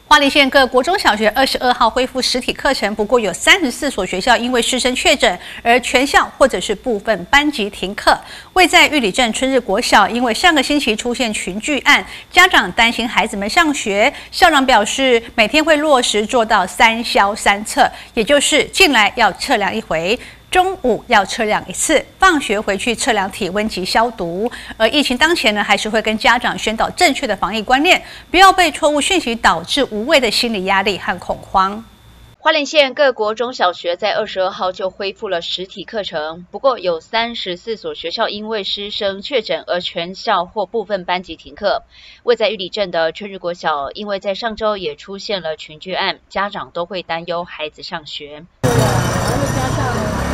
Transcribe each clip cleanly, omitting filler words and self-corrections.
花莲县各国中小学22号恢复实体课程，不过有34所学校因为师生确诊而全校或者是部分班级停课。位在玉里镇春日国小，因为上个星期出现群聚案，家长担心孩子们上学，校长表示每天会落实做到3消3测，也就是进来要测量一回。 中午要测量1次，放学回去测量体温及消毒。而疫情当前呢，还是会跟家长宣导正确的防疫观念，不要被错误讯息导致无谓的心理压力和恐慌。 花莲县各国中小学在22号就恢复了实体课程，不过有34所学校因为师生确诊而全校或部分班级停课。位在玉里镇的春日国小，因为在上周也出现了群聚案，家长都会担忧孩子上学。 对啊，然后加上。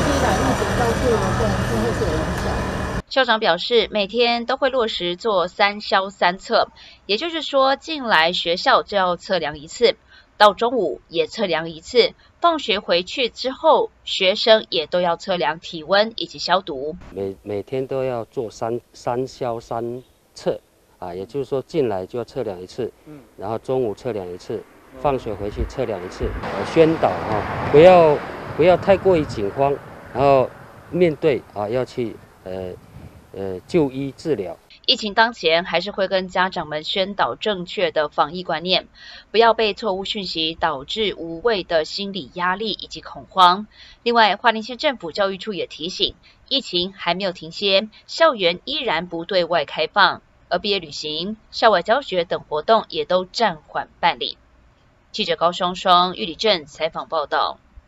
校长表示，每天都会落实做3消3测，也就是说，进来学校就要测量1次，到中午也测量1次，放学回去之后，学生也都要测量体温以及消毒。 每天都要做3消3测啊，也就是说进来就要测量1次，然后中午测量1次，放学回去测量1次。宣导不要太过于紧慌。 然后面对要去就医治疗。 疫情当前，还是会跟家长们宣导正确的防疫观念，不要被错误讯息导致无谓的心理压力以及恐慌。另外，花莲县政府教育处也提醒，疫情还没有停歇，校园依然不对外开放，而毕业旅行、校外教学等活动也都暂缓办理。记者高双双玉里镇采访报道。